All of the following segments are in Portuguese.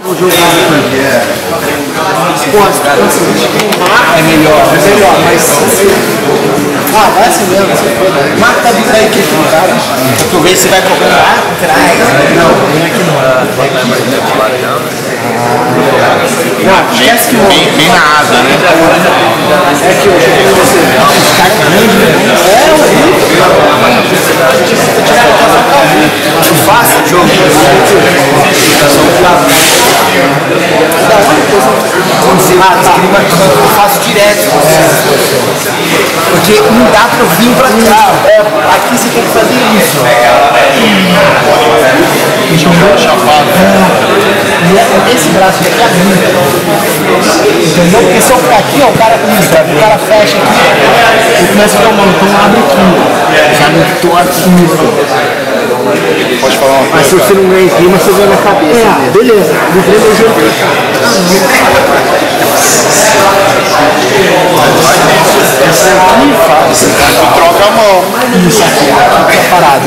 O jogo é melhor, mas vai assim mesmo, mata da equipe do cara. Tu vê se vai cobrar atrás. Não, vem aqui não. Não, esquece que bem na asa, né? É que eu joguei com você. Os caras grandes, é fácil o jogo. Eu faço direto. Porque não dá pra eu vir pra cá. Aqui você tem que fazer isso. Chapado. E esse braço aqui é muito. Entendeu? Porque se eu ficar aqui, ó, o cara fecha aqui e começa a tomar. Então abre aqui. Já não tô aqui. Pode falar uma coisa. Mas se você não ganha em cima, você ganha na cabeça. Beleza. Do primeiro jogo pra cá. Essa é a minha fase. Troca a mão. Isso aqui, tá parado.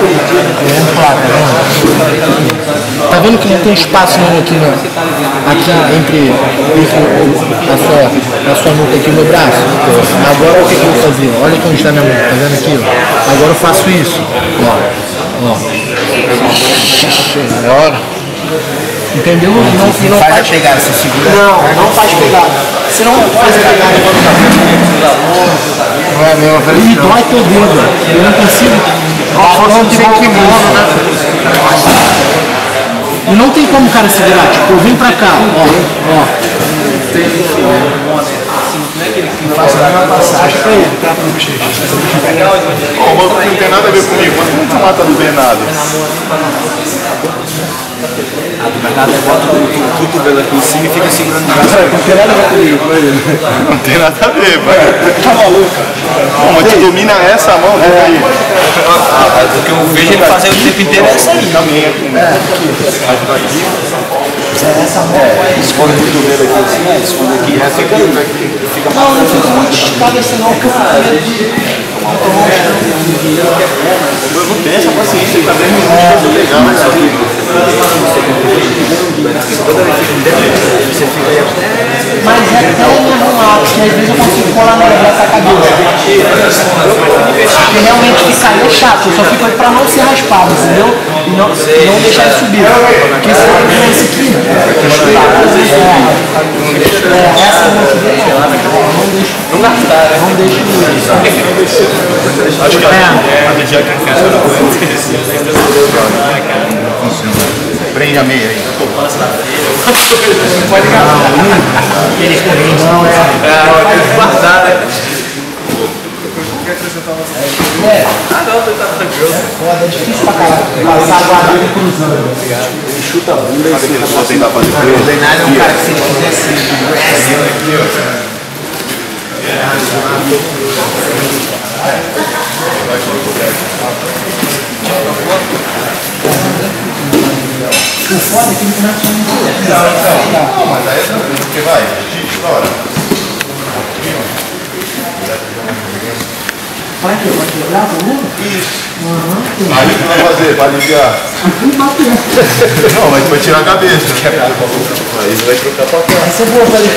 Tá vendo que não tem espaço não aqui, não? Aqui entre a sua nuca aqui no braço. Agora o que eu vou fazer? Olha aqui onde está minha mão, tá vendo aqui? Ó. Agora eu faço isso. Ó. Melhor. Entendeu? Não faz a pegada, você segura. Não faz pegada. Você não faz a pegada. Não é mesmo, E dói teu dedo. Eu não consigo. E não tem como o cara segurar. Tipo, eu vim pra cá. Ó. Faça a mesma passagem pra ele. O banco não tem nada a ver comigo. Quando não mata do Bernardo? A do Bernardo bota o cotovelo aqui em cima e fica segurando o braço. Não tem nada a ver comigo. Não tem nada a ver, velho. Tá maluco? Não, mas tu domina essa mão, né? Aí. O que eu vejo ele fazer o tempo inteiro é essa aí. Essa mão. Esconde o cotovelo aqui assim, esconde aqui. Essa aqui fica Não fico muito esticado assim não, porque eu fico medo de... Eu não tenho essa paciência, ele tá bem legal, mas aqui. Mas é até me arrumar, porque às vezes eu consigo colar nessa cabeça. Porque realmente ficar é chato, eu só fico aí pra não ser raspado, entendeu? E não deixar ele subir. Porque se eu fizer esse aqui, essa não deixa. Não deixa. Acho que a medida que funciona prende a meia aí. Pode ligar. Não, guardar, né? Foda, é difícil pra caralho. Passar a guarda cruzando. Chuta a bunda e você só tentar fazer O Bernardo é um cara que se ele fizesse o foda é que ele começa a não, mas aí é tranquilo, porque vai, estoura. Vai quebrar o volume? Isso. Aí o que vai fazer? Vai aliviar? Não, mas vai tirar a cabeça. Aí você vai trocar pra cá. Aí você volta ali.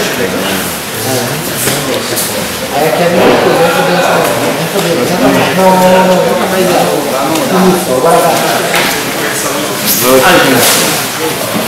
Aí aqui é a mesma coisa, não, nunca mais. Isso, agora vai.